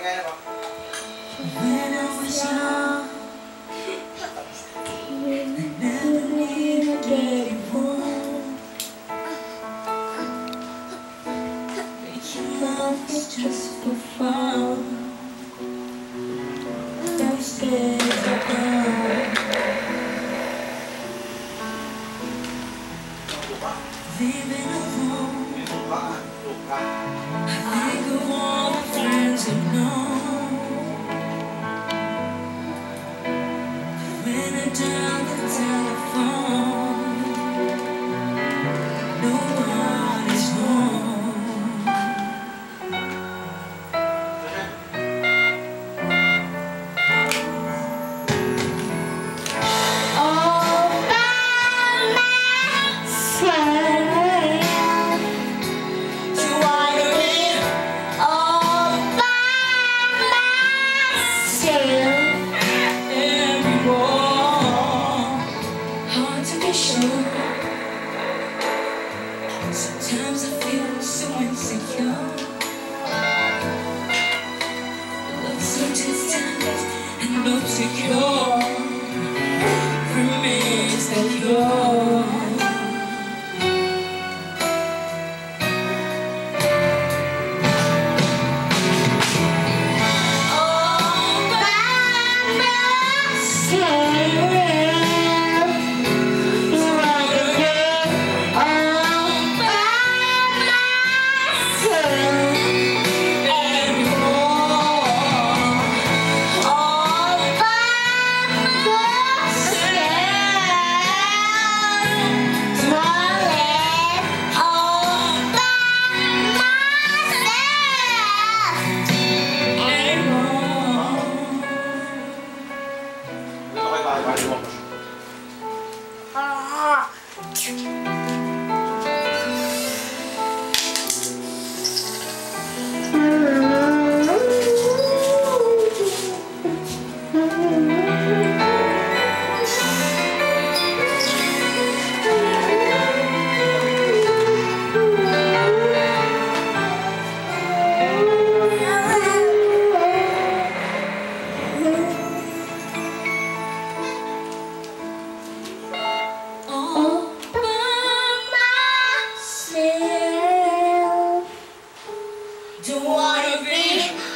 When I was young, I never needed anyone. Making love was just for fun. Those days are gone. Living alone, I think of all the friends I've known. When I dial the telephone, nobody's home. All by myself. Sometimes I feel so insecure. Love so distant and obscure remains the cure. Don't wanna be